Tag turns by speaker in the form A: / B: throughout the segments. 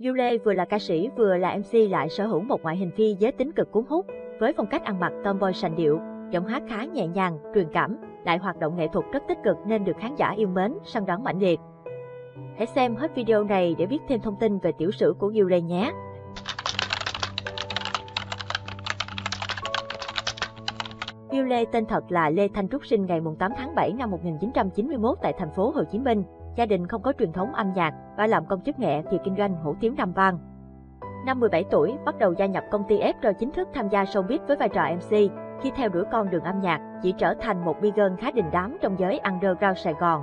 A: Yule vừa là ca sĩ vừa là MC lại sở hữu một ngoại hình phi giới tính cực cuốn hút, với phong cách ăn mặc tomboy sành điệu, giọng hát khá nhẹ nhàng, truyền cảm, lại hoạt động nghệ thuật rất tích cực nên được khán giả yêu mến, săn đón mãnh liệt. Hãy xem hết video này để biết thêm thông tin về tiểu sử của Yule nhé. Yule tên thật là Lê Thanh Trúc, sinh ngày 8 tháng 7 năm 1991 tại thành phố Hồ Chí Minh. Gia đình không có truyền thống âm nhạc, và làm công chức nghệ thì kinh doanh hủ tiếu Nam Vang. Năm 17 tuổi, bắt đầu gia nhập công ty F rồi chính thức tham gia showbiz với vai trò MC. Khi theo đuổi con đường âm nhạc, chị trở thành một big girl khá đình đám trong giới underground Sài Gòn.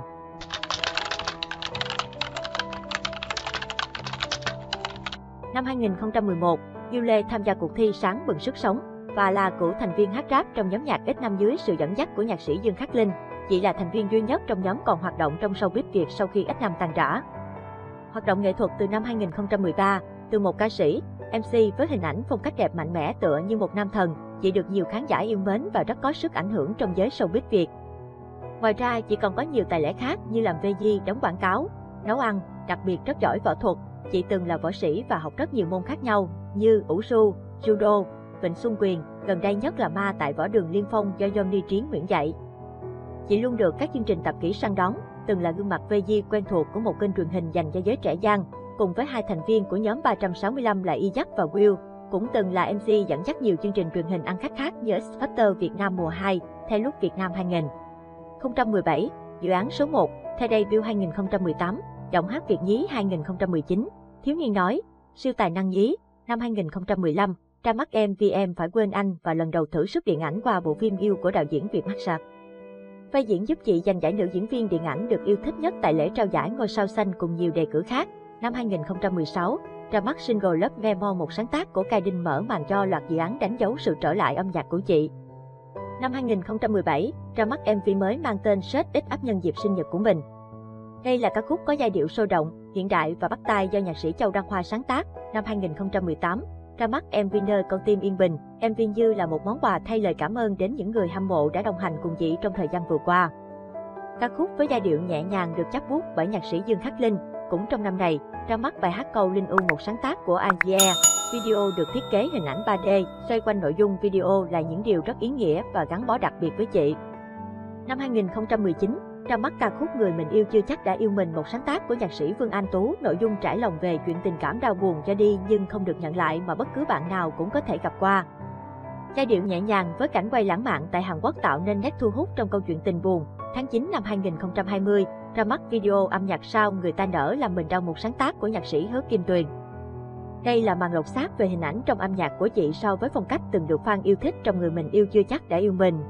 A: Năm 2011, Yule tham gia cuộc thi Sáng Bừng Sức Sống và là cựu thành viên hát rap trong nhóm nhạc X5 dưới sự dẫn dắt của nhạc sĩ Dương Khắc Linh. Chị là thành viên duy nhất trong nhóm còn hoạt động trong showbiz Việt sau khi X5 tan rã. Hoạt động nghệ thuật từ năm 2013, từ một ca sĩ, MC với hình ảnh phong cách đẹp mạnh mẽ tựa như một nam thần, chị được nhiều khán giả yêu mến và rất có sức ảnh hưởng trong giới showbiz Việt. Ngoài ra, chị còn có nhiều tài lẻ khác như làm VJ, đóng quảng cáo, nấu ăn, đặc biệt rất giỏi võ thuật. Chị từng là võ sĩ và học rất nhiều môn khác nhau như ủ su, judo, vịnh xuân quyền, gần đây nhất là ma tại võ đường Liên Phong do Johnny Trí Nguyễn dạy. Chị luôn được các chương trình tạp kỹ săn đón, từng là gương mặt VJ quen thuộc của một kênh truyền hình dành cho giới trẻ gian, cùng với hai thành viên của nhóm 365 là Ijack và Will, cũng từng là MC dẫn dắt nhiều chương trình truyền hình ăn khách khác như X Factor Việt Nam mùa 2, Theo Lúc Việt Nam 2017, Dự án số 1, Theo Debut 2018, Giọng hát Việt nhí 2019, Thiếu niên nói, Siêu tài năng nhí, năm 2015, ra mắt MV Em Phải Quên Anh và lần đầu thử sức điện ảnh qua bộ phim Yêu của đạo diễn Việt Mắt Sạc. Vai diễn giúp chị giành giải nữ diễn viên điện ảnh được yêu thích nhất tại lễ trao giải Ngôi sao xanh cùng nhiều đề cử khác. Năm 2016, ra mắt single Love Memo, một sáng tác của Kai Đinh mở màn cho loạt dự án đánh dấu sự trở lại âm nhạc của chị. Năm 2017, ra mắt MV mới mang tên Set X Up nhân dịp sinh nhật của mình. Đây là ca khúc có giai điệu sôi động, hiện đại và bắt tai do nhạc sĩ Châu Đăng Khoa sáng tác. Năm 2018, ra mắt MV Nơi Con Tim Yên Bình. MV như là một món quà thay lời cảm ơn đến những người hâm mộ đã đồng hành cùng chị trong thời gian vừa qua. Ca khúc với giai điệu nhẹ nhàng được chắp bút bởi nhạc sĩ Dương Khắc Linh. Cũng trong năm này, ra mắt bài hát Câu Linh U, một sáng tác của Angie. Video được thiết kế hình ảnh 3D, xoay quanh nội dung video là những điều rất ý nghĩa và gắn bó đặc biệt với chị. Năm 2019, ra mắt ca khúc Người Mình Yêu Chưa Chắc Đã Yêu Mình, một sáng tác của nhạc sĩ Vương Anh Tú, nội dung trải lòng về chuyện tình cảm đau buồn cho đi nhưng không được nhận lại mà bất cứ bạn nào cũng có thể gặp qua. Giai điệu nhẹ nhàng với cảnh quay lãng mạn tại Hàn Quốc tạo nên nét thu hút trong câu chuyện tình buồn. Tháng 9 năm 2020, ra mắt video âm nhạc Sao Người Ta Nỡ Làm Mình Đau, một sáng tác của nhạc sĩ Hứa Kim Tuyền. Đây là màn lột xác về hình ảnh trong âm nhạc của chị so với phong cách từng được fan yêu thích trong Người Mình Yêu Chưa Chắc Đã Yêu Mình.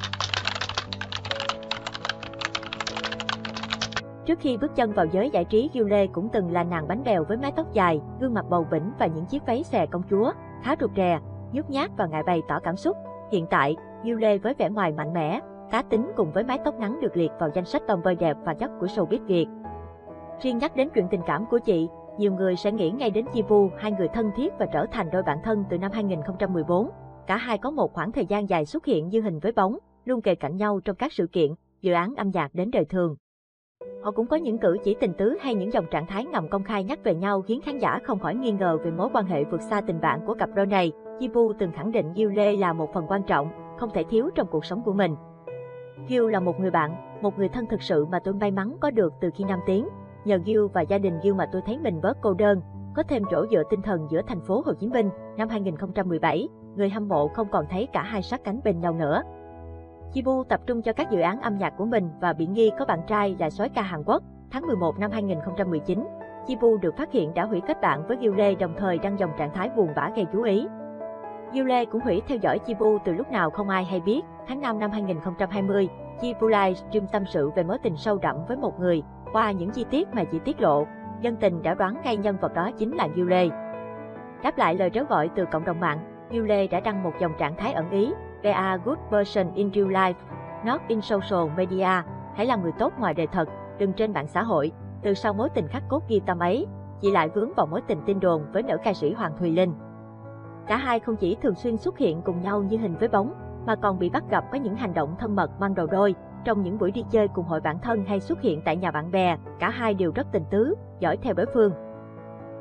A: Trước khi bước chân vào giới giải trí, Yule cũng từng là nàng bánh bèo với mái tóc dài, gương mặt bầu bĩnh và những chiếc váy xòe công chúa, khá rụt rè, nhút nhát và ngại bày tỏ cảm xúc. Hiện tại, Yule với vẻ ngoài mạnh mẽ, cá tính cùng với mái tóc ngắn được liệt vào danh sách tomboy đẹp và chất của showbiz Việt. Riêng nhắc đến chuyện tình cảm của chị, nhiều người sẽ nghĩ ngay đến Jibu, hai người thân thiết và trở thành đôi bạn thân từ năm 2014. Cả hai có một khoảng thời gian dài xuất hiện như hình với bóng, luôn kề cạnh nhau trong các sự kiện, dự án âm nhạc đến đời thường. Họ cũng có những cử chỉ tình tứ hay những dòng trạng thái ngầm công khai nhắc về nhau khiến khán giả không khỏi nghi ngờ về mối quan hệ vượt xa tình bạn của cặp đôi này. Jibu từng khẳng định Yule là một phần quan trọng, không thể thiếu trong cuộc sống của mình. Gil là một người bạn, một người thân thực sự mà tôi may mắn có được từ khi Nam tiến. Nhờ Gil và gia đình Gil mà tôi thấy mình bớt cô đơn, có thêm chỗ dựa tinh thần giữa thành phố Hồ Chí Minh. Năm 2017, người hâm mộ không còn thấy cả hai sát cánh bên nhau nữa. Jibu tập trung cho các dự án âm nhạc của mình và bị nghi có bạn trai là soái ca Hàn Quốc. Tháng 11 năm 2019, Jibu được phát hiện đã hủy kết bạn với Yule, đồng thời đăng dòng trạng thái buồn bã gây chú ý. Yule cũng hủy theo dõi Jibu từ lúc nào không ai hay biết. Tháng 5 năm 2020, Jibu livestream tâm sự về mối tình sâu đậm với một người. Qua những chi tiết mà chị tiết lộ, dân tình đã đoán ngay nhân vật đó chính là Yule. Đáp lại lời trếu gọi từ cộng đồng mạng, Yule đã đăng một dòng trạng thái ẩn ý: "Be a good person in real life, not in social media." Hãy làm người tốt ngoài đời thật, đừng trên mạng xã hội. Từ sau mối tình khắc cốt ghi tâm ấy, chị lại vướng vào mối tình tin đồn với nữ ca sĩ Hoàng Thùy Linh. Cả hai không chỉ thường xuyên xuất hiện cùng nhau như hình với bóng, mà còn bị bắt gặp có những hành động thân mật mang đầu đôi. Trong những buổi đi chơi cùng hội bạn thân hay xuất hiện tại nhà bạn bè, cả hai đều rất tình tứ, dõi theo đối phương.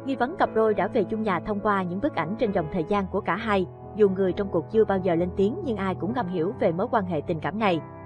A: Nghi vấn cặp đôi đã về chung nhà thông qua những bức ảnh trên dòng thời gian của cả hai. Dù người trong cuộc chưa bao giờ lên tiếng nhưng ai cũng ngầm hiểu về mối quan hệ tình cảm này.